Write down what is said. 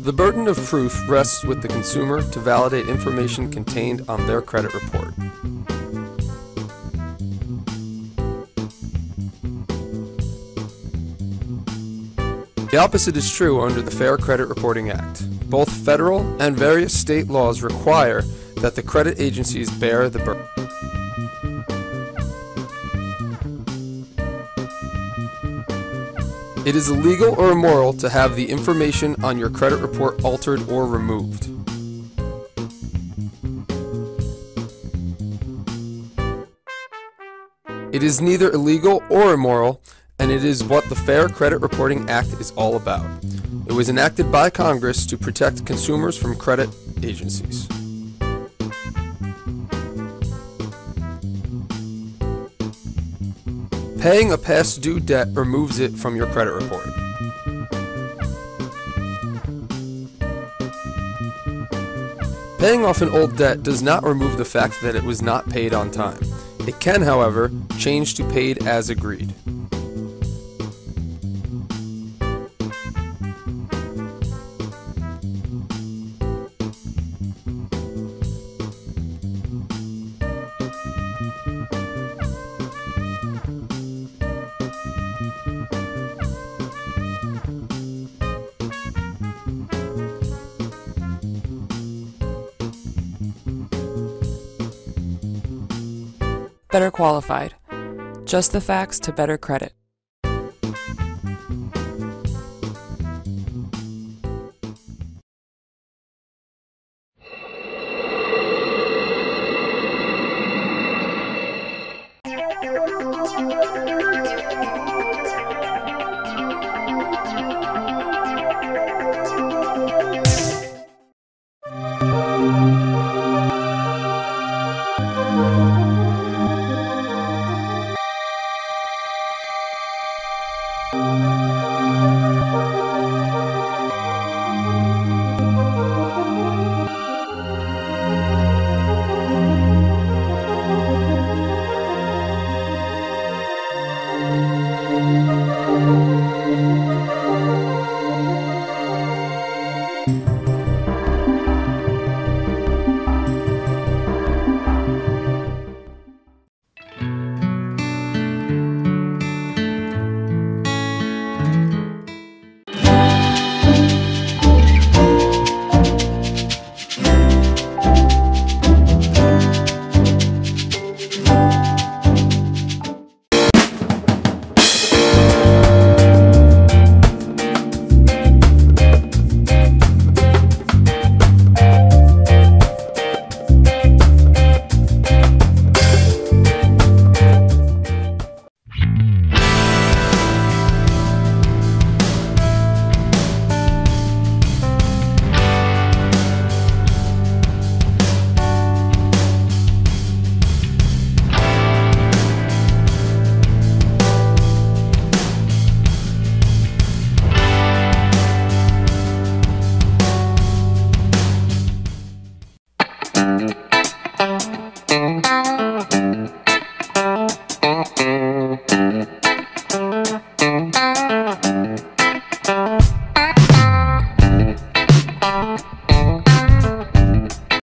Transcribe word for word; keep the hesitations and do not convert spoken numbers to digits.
The burden of proof rests with the consumer to validate information contained on their credit report. The opposite is true under the Fair Credit Reporting Act. Both federal and various state laws require that the credit agencies bear the burden. It is illegal or immoral to have the information on your credit report altered or removed. It is neither illegal or immoral, and it is what the Fair Credit Reporting Act is all about. It was enacted by Congress to protect consumers from credit agencies. Paying a past due debt removes it from your credit report. Paying off an old debt does not remove the fact that it was not paid on time. It can, however, change to paid as agreed. Better qualified. Just the facts to better credit.